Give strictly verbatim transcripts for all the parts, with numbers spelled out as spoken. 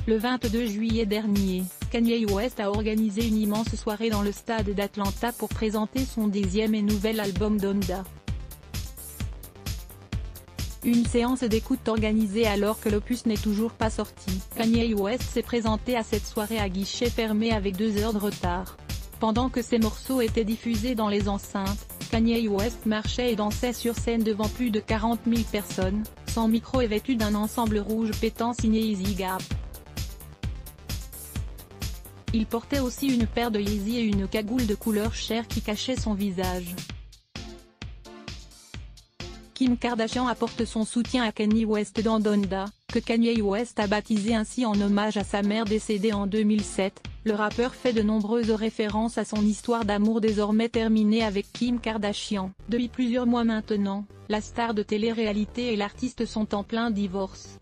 Le vingt-deux juillet dernier, Kanye West a organisé une immense soirée dans le stade d'Atlanta pour présenter son dixième et nouvel album Donda. Une séance d'écoute organisée alors que l'opus n'est toujours pas sorti. Kanye West s'est présenté à cette soirée à guichet fermé avec deux heures de retard. Pendant que ses morceaux étaient diffusés dans les enceintes, Kanye West marchait et dansait sur scène devant plus de quarante mille personnes, sans micro et vêtu d'un ensemble rouge pétant signé Yeezy Gap. Il portait aussi une paire de Yeezy et une cagoule de couleur chair qui cachait son visage. Kim Kardashian apporte son soutien à Kanye West dans Donda, que Kanye West a baptisé ainsi en hommage à sa mère décédée en deux mille sept. Le rappeur fait de nombreuses références à son histoire d'amour désormais terminée avec Kim Kardashian. Depuis plusieurs mois maintenant, la star de télé-réalité et l'artiste sont en plein divorce.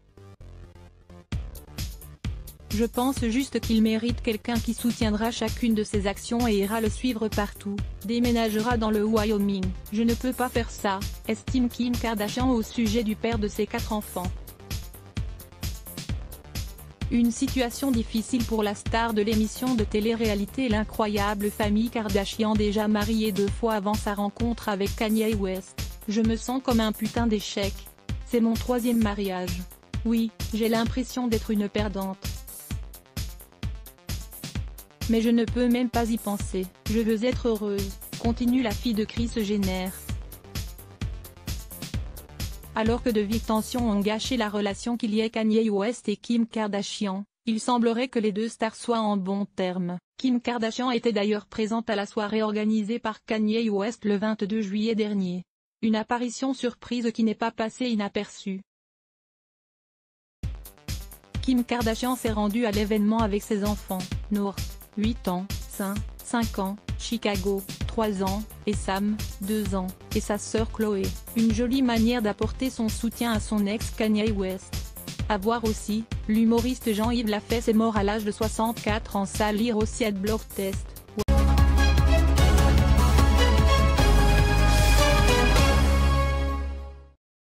Je pense juste qu'il mérite quelqu'un qui soutiendra chacune de ses actions et ira le suivre partout, déménagera dans le Wyoming. Je ne peux pas faire ça, estime Kim Kardashian au sujet du père de ses quatre enfants. Une situation difficile pour la star de l'émission de télé-réalité L'incroyable famille Kardashian, déjà mariée deux fois avant sa rencontre avec Kanye West. Je me sens comme un putain d'échec. C'est mon troisième mariage. Oui, j'ai l'impression d'être une perdante. Mais je ne peux même pas y penser. Je veux être heureuse, continue la fille de Kris Jenner. Alors que de vives tensions ont gâché la relation qu'il y ait Kanye West et Kim Kardashian, il semblerait que les deux stars soient en bons termes. Kim Kardashian était d'ailleurs présente à la soirée organisée par Kanye West le vingt-deux juillet dernier. Une apparition surprise qui n'est pas passée inaperçue. Kim Kardashian s'est rendue à l'événement avec ses enfants, North, huit ans, Sein, cinq ans, Chicago, trois ans, et Sam, deux ans, et sa sœur Chloé. Une jolie manière d'apporter son soutien à son ex Kanye West. À voir aussi, l'humoriste Jean-Yves Lafesse est mort à l'âge de soixante-quatre ans. Ça à lire aussi à Blog Test.